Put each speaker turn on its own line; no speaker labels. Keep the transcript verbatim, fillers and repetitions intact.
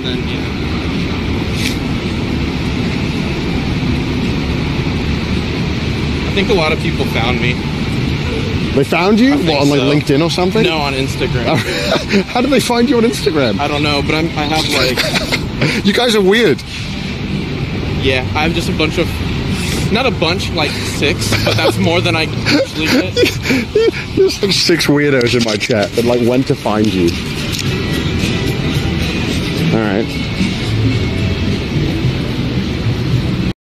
And then, yeah. I think a lot of people found me.
They found you? What, on like
so.
LinkedIn or something?
No, on Instagram.
How did they find you on Instagram?
I don't know, but I'm, I have like...
You guys are weird.
Yeah, I have just a bunch of... Not a bunch, like six, but that's more than I usually get.
There's like six weirdos in my chat that like went to find you. Alright.